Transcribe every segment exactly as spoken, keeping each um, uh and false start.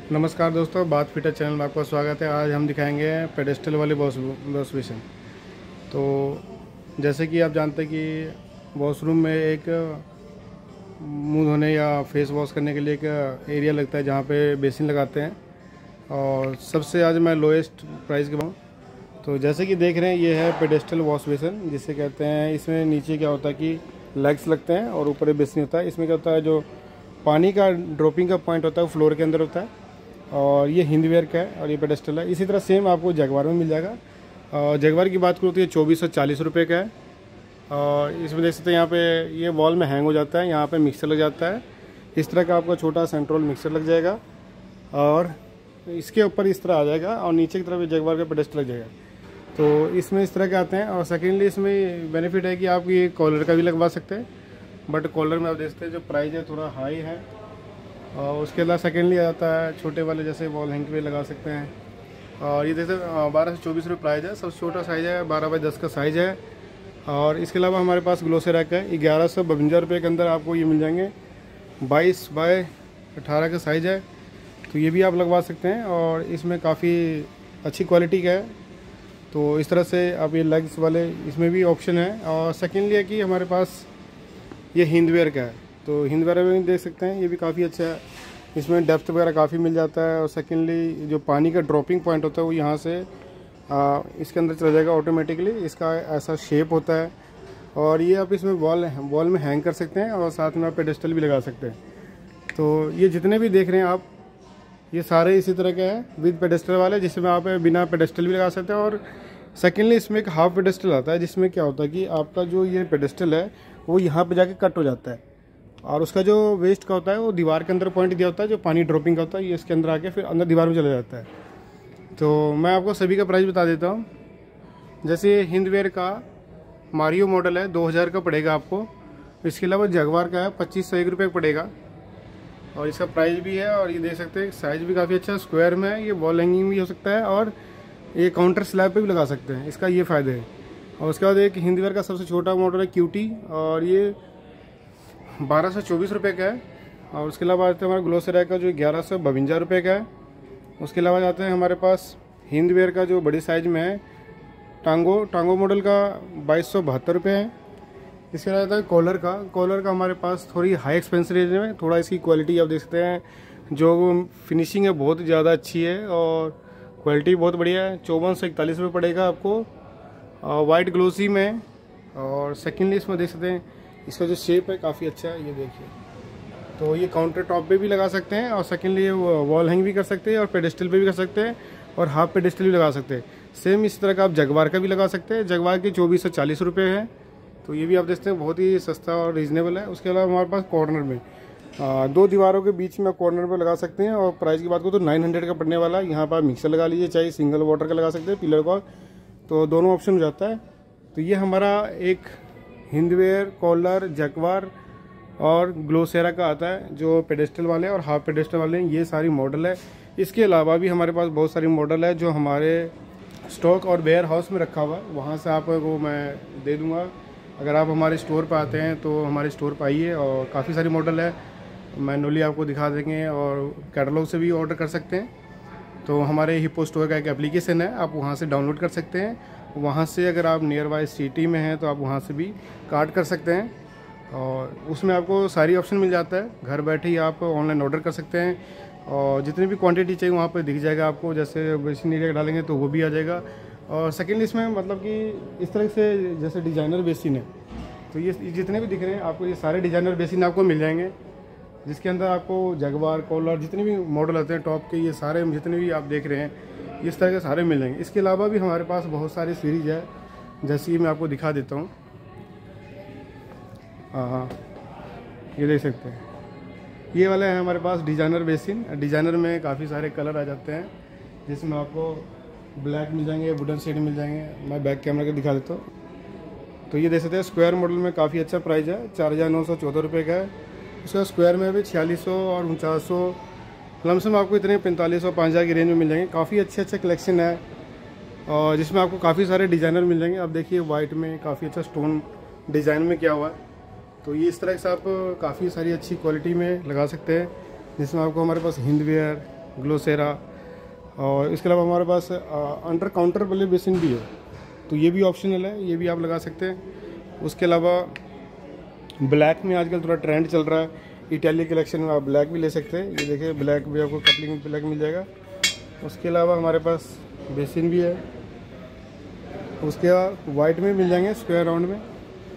नमस्कार दोस्तों, बात फिटर चैनल में आपका स्वागत है। आज हम दिखाएंगे पेडेस्टल वाले वॉश वॉश बेसिन। तो जैसे कि आप जानते हैं कि वॉशरूम में एक मुंह धोने या फेस वॉश करने के लिए एक एरिया लगता है जहाँ पे बेसिन लगाते हैं, और सबसे आज मैं लोएस्ट प्राइस के बताऊँ तो जैसे कि देख रहे हैं ये है पेडेस्टल वॉश बेसिन जिसे कहते हैं। इसमें नीचे क्या होता है कि लेग्स लगते हैं और ऊपर बेसिन होता है। इसमें क्या होता है, जो पानी का ड्रॉपिंग का पॉइंट होता है वो फ्लोर के अंदर होता है, और ये हिंदवेयर का है और ये पेडेस्टल है। इसी तरह सेम आपको जगवार में मिल जाएगा। और जगवार की बात करूँ तो ये चौबीस सौ चालीस रुपये का है। और इसमें देख सकते हैं यहाँ पे ये वॉल में हैंग हो जाता है, यहाँ पे मिक्सर लग जाता है। इस तरह का आपका छोटा सेंट्रल मिक्सर लग जाएगा और इसके ऊपर इस तरह आ जाएगा, और नीचे की तरफ ये जगवार का पेडेस्टल लग जाएगा। तो इसमें इस तरह के आते हैं। और सेकेंडली इसमें बेनिफिट है कि आप ये कॉलर का भी लगवा सकते हैं, बट कॉलर में आप देखते हैं जो प्राइस है थोड़ा हाई है। और उसके अलावा सेकेंडली आता है छोटे वाले, जैसे वॉल हैंग पे लगा सकते हैं। और ये देखते बारह से चौबीस रुपये प्राइस है, सबसे छोटा साइज़ है, बारह बाई दस का साइज़ है। और इसके अलावा हमारे पास ग्लोसेरैक है, ग्यारह सौ बवंजा रुपये के अंदर आपको ये मिल जाएंगे। बाईस बाई अठारह का साइज़ है, तो ये भी आप लगवा सकते हैं। और इसमें काफ़ी अच्छी क्वालिटी का है। तो इस तरह से आप ये लेग्स वाले इसमें भी ऑप्शन है। और सेकेंडली है कि हमारे पास ये हिंदवेयर का है, तो हिंदवेयर में भी देख सकते हैं, ये भी काफ़ी अच्छा है। इसमें डेप्थ वगैरह काफ़ी मिल जाता है। और सेकेंडली जो पानी का ड्रॉपिंग पॉइंट होता है वो यहाँ से आ, इसके अंदर चला जाएगा ऑटोमेटिकली। इसका ऐसा शेप होता है, और ये आप इसमें वॉल वॉल में हैंग कर सकते हैं, और साथ में आप पेडेस्टल भी लगा सकते हैं। तो ये जितने भी देख रहे हैं आप, ये सारे इसी तरह के हैं विद पेडेस्टल वाले, जिसमें आप बिना पेडेस्टल भी लगा सकते हैं। और सेकेंडली इसमें एक हाफ पेडेस्टल आता है, जिसमें क्या होता है कि आपका जो ये पेडेस्टल है वो यहाँ पे जाके कट हो जाता है, और उसका जो वेस्ट का होता है वो दीवार के अंदर पॉइंट दिया होता है, जो पानी ड्रॉपिंग का होता है ये इसके अंदर आके फिर अंदर दीवार में चला जाता है। तो मैं आपको सभी का प्राइस बता देता हूँ। जैसे हिंदवेयर का मारियो मॉडल है, दो हज़ार का पड़ेगा आपको। इसके अलावा जगवार का है, पच्चीस सौ एक रुपये का पड़ेगा, और इसका प्राइस भी है। और ये देख सकते हैं साइज़ भी काफ़ी अच्छा स्क्वायर में है, ये वॉल हैंगिंग भी हो सकता है, और ये काउंटर स्लैब पे भी लगा सकते हैं, इसका ये फ़ायदे है। और उसके बाद एक हिंदवेयर का सबसे छोटा मॉडल है क्यूटी, और ये बारह सौ चौबीस रुपये का है। और उसके अलावा आते हैं हमारे ग्लोसेरैक का जो ग्यारह सौ बवंजा रुपये का है। उसके अलावा जाते हैं हमारे पास हिंदवेयर का जो बड़ी साइज़ में है, टांगो टांगो मॉडल का बाईस सौ बहत्तर रुपये है। इसके अलावा आता है कॉलर का कॉलर का हमारे पास थोड़ी हाई एक्सपेंस रेंज में, थोड़ा इसकी क्वालिटी आप देख सकते हैं, जो फिनिशिंग है बहुत ज़्यादा अच्छी है और क्वालिटी बहुत बढ़िया है। चौवन सौ इकतालीस रुपये पड़ेगा आपको, वाइट ग्लोसी में। और सेकेंडली इसमें देख सकते हैं इसका जो शेप है काफ़ी अच्छा है, ये देखिए। तो ये काउंटर टॉप पे भी लगा सकते हैं, और सेकेंडली वॉल हैंग भी कर सकते हैं, और पेडेस्टल पे भी कर सकते हैं, और हाफ पेडेस्टल भी लगा सकते हैं। सेम इस तरह का आप जगवार का भी लगा सकते हैं। जगवार के चौबीस सौ चालीस रुपये है, तो ये भी आप देखते हैं बहुत ही सस्ता और रीजनेबल है। उसके अलावा हमारे पास कॉर्नर में आ, दो दीवारों के बीच में कॉर्नर पर लगा सकते हैं। और प्राइस की बात करूँ तो नाइन हंड्रेड का पड़ने वाला है। यहाँ पर मिक्सर लगा लीजिए, चाहे सिंगल वाटर का लगा सकते हैं, पिलर का, तो दोनों ऑप्शन हो जाता है। तो ये हमारा एक हिंदवेयर, कॉलर, जगवार और ग्लोसेरा का आता है, जो पेडेस्टल वाले और हाफ पेडेस्टल वाले हैं, ये सारी मॉडल है। इसके अलावा भी हमारे पास बहुत सारी मॉडल है जो हमारे स्टॉक और वेयर हाउस में रखा हुआ है, वहाँ से आपको मैं दे दूँगा। अगर आप हमारे स्टोर पर आते हैं तो हमारे स्टोर पर आइए, और काफ़ी सारी मॉडल है, मैनुअली आपको दिखा देंगे, और कैटलॉग से भी ऑर्डर कर सकते हैं। तो हमारे हिप्पो स्टोर का एक एप्लीकेशन है, आप वहाँ से डाउनलोड कर सकते हैं। वहाँ से अगर आप नियर बाय सिटी में हैं तो आप वहाँ से भी कार्ड कर सकते हैं, और उसमें आपको सारी ऑप्शन मिल जाता है। घर बैठे ही आप ऑनलाइन ऑर्डर कर सकते हैं, और जितनी भी क्वांटिटी चाहिए वहाँ पर दिख जाएगा आपको। जैसे बेसिन एरिया डालेंगे तो वो भी आ जाएगा। और सेकेंड इसमें मतलब कि इस तरह से जैसे डिज़ाइनर बेसिन है, तो ये जितने भी दिख रहे हैं आपको, ये सारे डिज़ाइनर बेसिन आपको मिल जाएंगे, जिसके अंदर आपको जगवार, कॉलर, जितने भी मॉडल आते हैं टॉप के, ये सारे जितने भी आप देख रहे हैं इस तरह के सारे मिल जाएंगे। इसके अलावा भी हमारे पास बहुत सारी सीरीज़ है, जैसे कि मैं आपको दिखा देता हूँ। हाँ, ये देख सकते हैं, ये वाले हैं हमारे पास डिज़ाइनर बेसिन। डिज़ाइनर में काफ़ी सारे कलर आ जाते हैं, जिसमें आपको ब्लैक मिल जाएंगे, वुडन शेड मिल जाएंगे। मैं बैक कैमरा के दिखा देता हूँ। तो ये देख सकते हैं स्क्वायर मॉडल में काफ़ी अच्छा प्राइस है, चार हज़ार नौ सौ चौदह रुपये का है। उसका स्क्वायर में भी छियालीस सौ और उनचास सौ लमसम आपको इतने पैंतालीस सौ पाँच हज़ार की रेंज में मिल जाएंगे। काफ़ी अच्छे अच्छे कलेक्शन है, और जिसमें आपको काफ़ी सारे डिज़ाइनर मिल जाएंगे। अब देखिए वाइट में काफ़ी अच्छा स्टोन डिज़ाइन में किया हुआ है, तो ये इस तरह से आप काफ़ी सारी अच्छी क्वालिटी में लगा सकते हैं, जिसमें आपको हमारे पास हिंदवेयर, ग्लोसेरा। और इसके अलावा हमारे पास अंडर काउंटर वाले बेसिन भी है, तो ये भी ऑप्शनल है, ये भी आप लगा सकते हैं। उसके अलावा ब्लैक में आजकल थोड़ा ट्रेंड चल रहा है, इटालिक कलेक्शन में आप ब्लैक भी ले सकते हैं। ये देखिए ब्लैक भी आपको कपलिंग में ब्लैक मिल जाएगा। उसके अलावा हमारे पास बेसिन भी है, उसके बाद वाइट में मिल जाएंगे स्क्वायर राउंड में।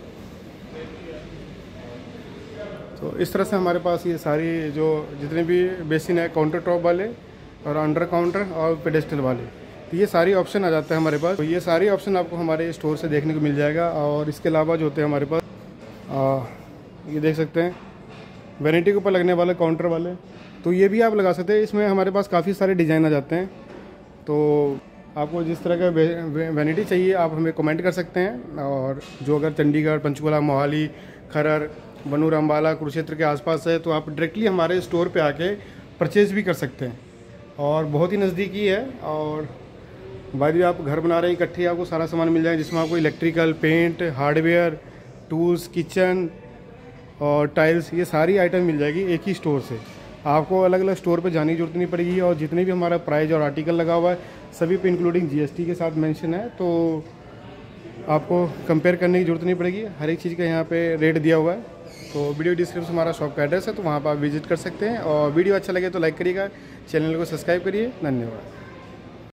तो इस तरह से हमारे पास ये सारी जो जितने भी बेसिन है काउंटर टॉप वाले और अंडर काउंटर और पेडेस्टल वाले, तो ये सारी ऑप्शन आ जाता है हमारे पास। तो ये सारी ऑप्शन आपको हमारे स्टोर से देखने को मिल जाएगा। और इसके अलावा जो होते हैं हमारे पास आ, ये देख सकते हैं वैनिटी के ऊपर लगने वाले काउंटर वाले, तो ये भी आप लगा सकते हैं। इसमें हमारे पास काफ़ी सारे डिज़ाइन आ जाते हैं। तो आपको जिस तरह का वैनिटी चाहिए आप हमें कमेंट कर सकते हैं। और जो अगर चंडीगढ़, पंचकुला, मोहाली, खरर, बनूर, अम्बाला, कुरुक्षेत्र के आसपास है तो आप डायरेक्टली हमारे स्टोर पे आके परचेज़ भी कर सकते हैं और बहुत ही नज़दीकी है। और भाई आप घर बना रहे हैं इकट्ठे, आपको सारा सामान मिल जाएगा जिसमें आपको electrical, paint, hardware, tools, kitchen और टाइल्स, ये सारी आइटम मिल जाएगी एक ही स्टोर से। आपको अलग अलग स्टोर पे जाने की जरूरत नहीं पड़ेगी। और जितने भी हमारा प्राइस और आर्टिकल लगा हुआ है सभी पे इंक्लूडिंग जीएसटी के साथ मेंशन है, तो आपको कंपेयर करने की जरूरत नहीं पड़ेगी। हर एक चीज़ का यहाँ पे रेट दिया हुआ है। तो वीडियो डिस्क्रिप्शन हमारा शॉप का एड्रेस है, तो वहाँ पर आप विजिट कर सकते हैं। और वीडियो अच्छा लगे तो लाइक करिएगा, चैनल को सब्सक्राइब करिए। धन्यवाद।